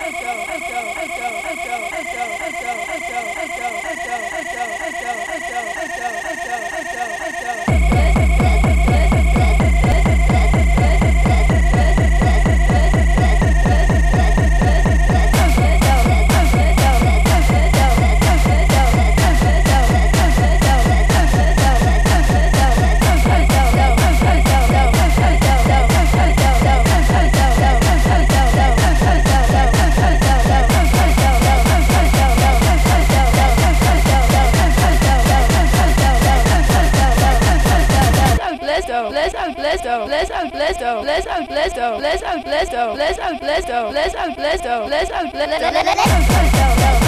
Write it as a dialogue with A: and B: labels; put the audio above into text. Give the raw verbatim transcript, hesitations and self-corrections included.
A: let's go, let's go, let's go, let's go, let's go, let's go, let's go, let's go, let's go, let's go, let's go, let's go, let's go, let's go, let's go, let's go.